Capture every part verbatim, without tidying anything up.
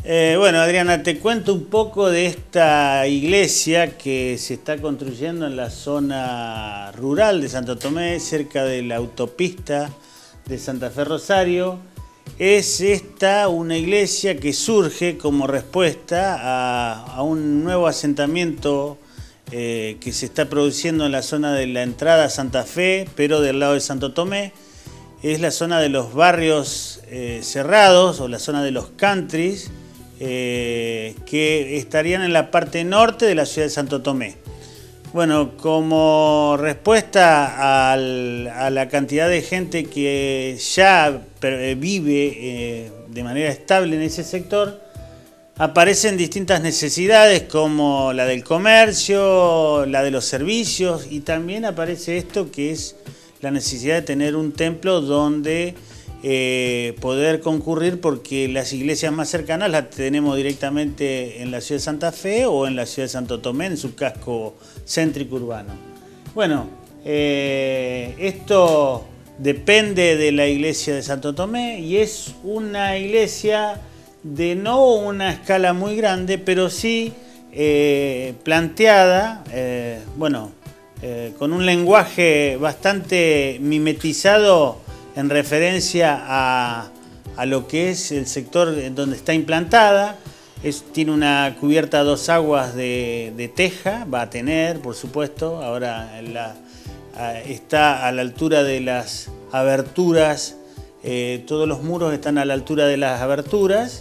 Eh, bueno, Adriana, te cuento un poco de esta iglesia que se está construyendo en la zona rural de Santo Tomé, cerca de la autopista de Santa Fe Rosario. Es esta una iglesia que surge como respuesta a, a un nuevo asentamiento eh, que se está produciendo en la zona de la entrada a Santa Fe, pero del lado de Santo Tomé. Es la zona de los barrios eh, cerrados o la zona de los countries, Eh, que estarían en la parte norte de la ciudad de Santo Tomé. Bueno, como respuesta al, a la cantidad de gente que ya vive eh, de manera estable en ese sector, aparecen distintas necesidades como la del comercio, la de los servicios, y también aparece esto que es la necesidad de tener un templo donde Eh, poder concurrir, porque las iglesias más cercanas las tenemos directamente en la ciudad de Santa Fe o en la ciudad de Santo Tomé, en su casco céntrico urbano. Bueno, eh, esto depende de la iglesia de Santo Tomé y es una iglesia de no una escala muy grande, pero sí eh, planteada, eh, bueno, eh, con un lenguaje bastante mimetizado en referencia a, a lo que es el sector en donde está implantada. Es, tiene una cubierta a dos aguas de, de teja, va a tener, por supuesto, ahora la, a, está a la altura de las aberturas, eh, todos los muros están a la altura de las aberturas.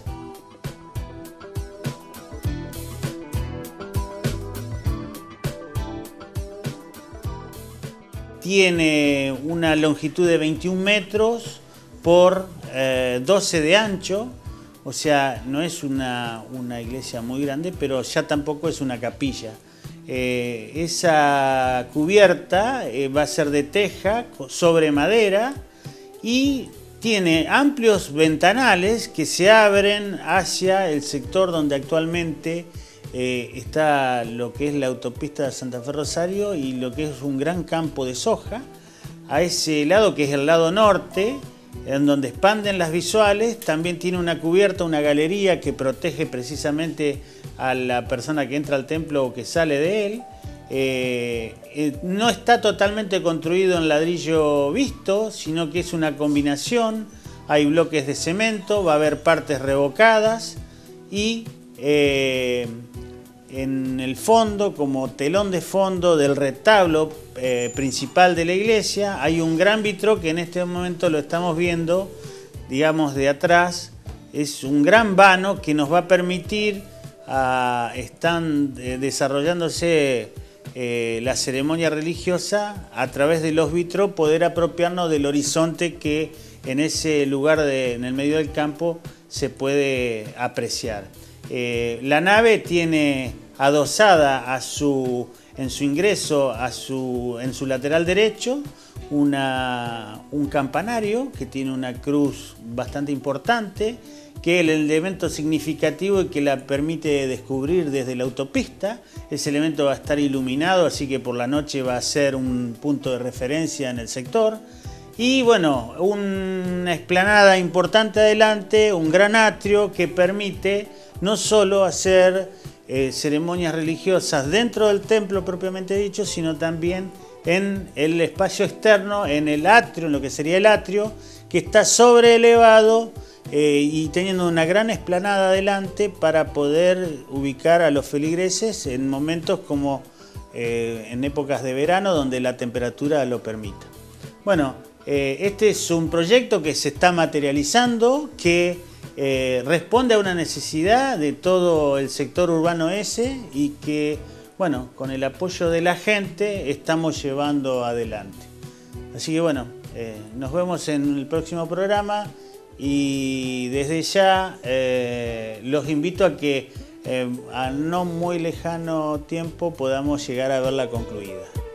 Tiene una longitud de veintiún metros por eh, doce de ancho, o sea, no es una, una iglesia muy grande, pero ya tampoco es una capilla. Eh, esa cubierta eh, va a ser de teja sobre madera y tiene amplios ventanales que se abren hacia el sector donde actualmente Eh, está lo que es la autopista de Santa Fe Rosario y lo que es un gran campo de soja. A ese lado, que es el lado norte, en donde expanden las visuales, también tiene una cubierta, una galería que protege precisamente a la persona que entra al templo o que sale de él. Eh, eh, no está totalmente construido en ladrillo visto, sino que es una combinación. Hay bloques de cemento, va a haber partes revocadas y eh, en el fondo, como telón de fondo del retablo eh, principal de la iglesia, hay un gran vitro que en este momento lo estamos viendo, digamos, de atrás. Es un gran vano que nos va a permitir, uh, están eh, desarrollándose eh, la ceremonia religiosa, a través de los vitros poder apropiarnos del horizonte que en ese lugar, de, en el medio del campo, se puede apreciar. Eh, la nave tiene adosada a su, en su ingreso, a su, en su lateral derecho, una, un campanario que tiene una cruz bastante importante, que es el elemento significativo y que la permite descubrir desde la autopista. Ese elemento va a estar iluminado, así que por la noche va a ser un punto de referencia en el sector. Y bueno, una explanada importante adelante, un gran atrio que permite no solo hacer eh, ceremonias religiosas dentro del templo propiamente dicho, sino también en el espacio externo, en el atrio, en lo que sería el atrio, que está sobreelevado eh, y teniendo una gran explanada adelante para poder ubicar a los feligreses en momentos como eh, en épocas de verano, donde la temperatura lo permita. Bueno, eh, este es un proyecto que se está materializando, que Eh, responde a una necesidad de todo el sector urbano ese y que, bueno, con el apoyo de la gente estamos llevando adelante. Así que bueno, eh, nos vemos en el próximo programa y desde ya eh, los invito a que eh, a no muy lejano tiempo podamos llegar a verla concluida.